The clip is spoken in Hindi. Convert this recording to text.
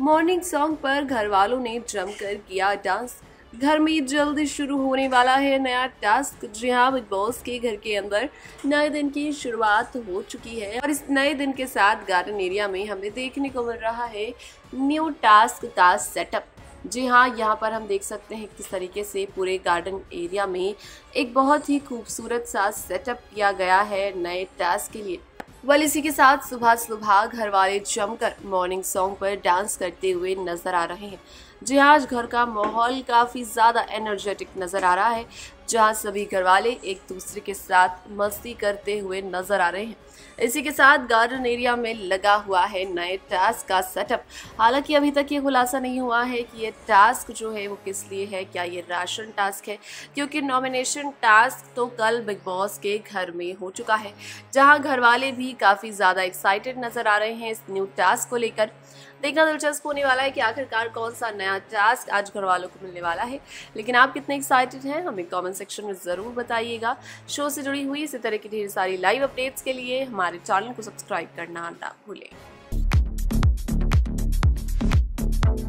मॉर्निंग सॉन्ग पर घर वालों ने जमकर किया डांस। घर में जल्द शुरू होने वाला है नया टास्क। जी हाँ, बिग बॉस के घर के अंदर नए दिन की शुरुआत हो चुकी है और इस नए दिन के साथ गार्डन एरिया में हमें देखने को मिल रहा है न्यू टास्क का सेटअप। जी हाँ, यहाँ पर हम देख सकते हैं किस तरीके से पूरे गार्डन एरिया में एक बहुत ही खूबसूरत सा सेटअप किया गया है नए टास्क के लिए। वल इसी के साथ सुबह सुबह घर वाले जमकर मॉर्निंग सॉन्ग पर डांस करते हुए नजर आ रहे हैं। जी हाँ, आज घर का माहौल काफ़ी ज़्यादा एनर्जेटिक नज़र आ रहा है, जहाँ सभी घर वाले एक दूसरे के साथ मस्ती करते हुए नजर आ रहे हैं। इसी के साथ गार्डन एरिया में लगा हुआ है नए टास्क का सेटअप। हालांकि अभी तक ये खुलासा नहीं हुआ है कि ये टास्क जो है वो किस लिए है, क्या ये राशन टास्क है, क्योंकि नॉमिनेशन टास्क तो कल बिग बॉस के घर में हो चुका है, जहां घर वाले भी काफ़ी ज़्यादा एक्साइटेड नज़र आ रहे हैं इस न्यू टास्क को लेकर। देखना दिलचस्प होने वाला है कि आखिरकार कौन सा नया टास्क आज घर वालों को मिलने वाला है। लेकिन आप कितने एक्साइटेड हैं हमें कमेंट सेक्शन में ज़रूर बताइएगा। शो से जुड़ी हुई इसी तरह की ढेर सारी लाइव अपडेट्स के लिए हमारे चैनल को सब्सक्राइब करना ना भूलें।